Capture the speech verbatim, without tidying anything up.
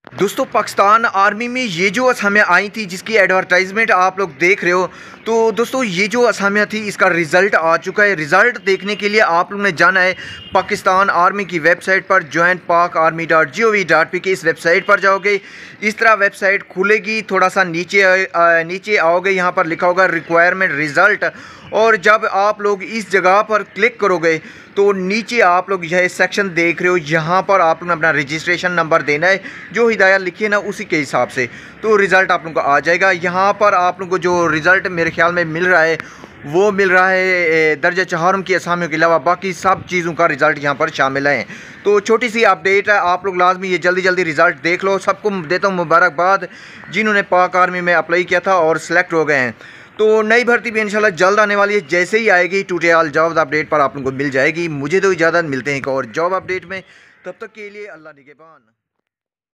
दोस्तों पाकिस्तान आर्मी में ये जो असामियाँ आई थी जिसकी एडवर्टाइजमेंट आप लोग देख रहे हो, तो दोस्तों ये जो असामियाँ थी इसका रिज़ल्ट आ चुका है। रिज़ल्ट देखने के लिए आप लोग ने जाना है पाकिस्तान आर्मी की वेबसाइट पर join Pak army dot G O V dot P K. इस वेबसाइट पर जाओगे, इस तरह वेबसाइट खुलेगी। थोड़ा सा नीचे आ, नीचे आओगे, यहाँ पर लिखा होगा रिक्वायरमेंट रिज़ल्ट, और जब आप लोग इस जगह पर क्लिक करोगे तो नीचे आप लोग यह सेक्शन देख रहे हो। यहाँ पर आप लोग अपना रजिस्ट्रेशन नंबर देना है, जो हिदायत लिखी है ना उसी के हिसाब से, तो रिज़ल्ट आप लोगों को आ जाएगा। यहाँ पर आप लोगों को जो रिज़ल्ट मेरे ख्याल में मिल रहा है वो मिल रहा है दर्जा चहारम की असामियों के अलावा बाकी सब चीज़ों का रिज़ल्ट यहाँ पर शामिल है। तो छोटी सी अपडेट है, आप लोग लाजमी ये जल्दी जल्दी रिज़ल्ट देख लो। सबको देता हूँ मुबारकबाद जिन्होंने पाक आर्मी में अप्लाई किया था और सिलेक्ट हो गए हैं। तो नई भर्ती भी इंशाल्लाह जल्द आने वाली है। जैसे ही आएगी टूटियाल जॉब अपडेट पर आप लोगों को मिल जाएगी। मुझे तो इजाज़त, मिलते हैं एक और जॉब अपडेट में। तब तक के लिए अल्लाह निगहबान।